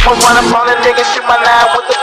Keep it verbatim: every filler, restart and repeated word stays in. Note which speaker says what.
Speaker 1: I'ma run up on a nigga, shoot my nine with the